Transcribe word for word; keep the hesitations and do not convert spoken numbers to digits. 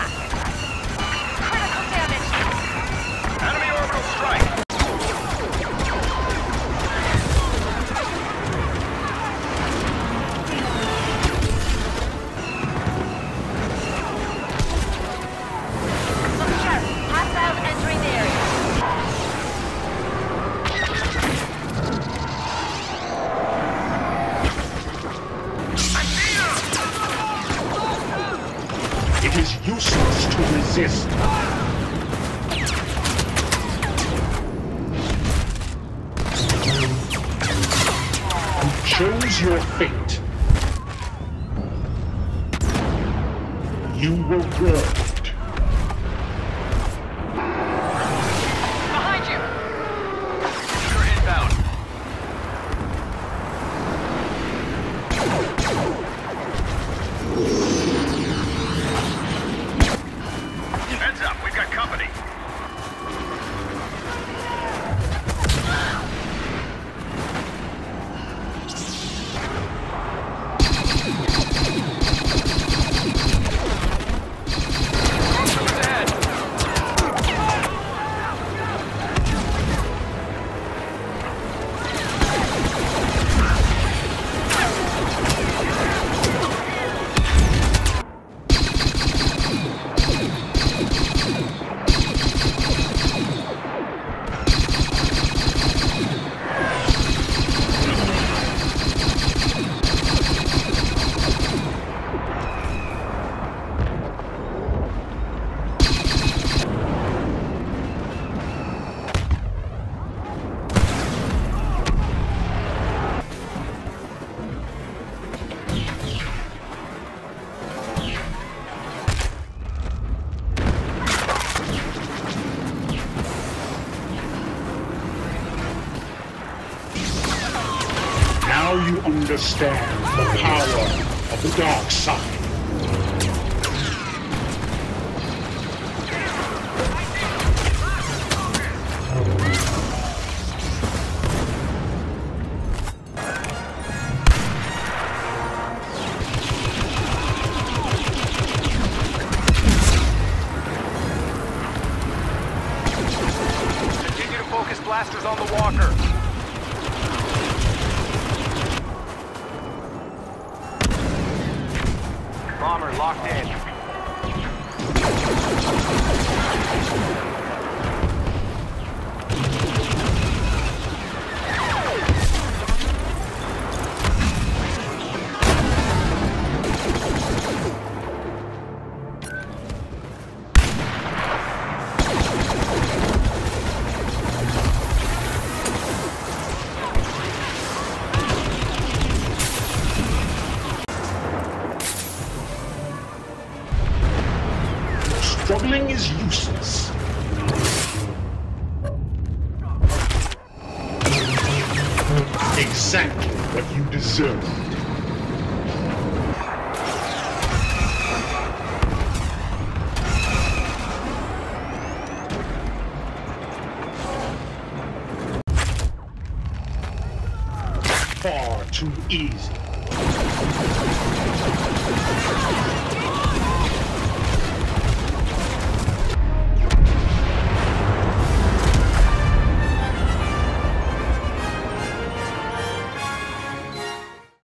Critical damage. Enemy orbital strike. Look sharp. Hostiles entering the area. It is useless to resist. You chose your fate. You were warned. Behind you. You're inbound. Heads up, we've got company. Who's ahead? Now you understand the power of the dark side. Continue to focus blasters on the walker. Bomber locked in. Struggling is useless. Exactly what you deserve. Far too easy.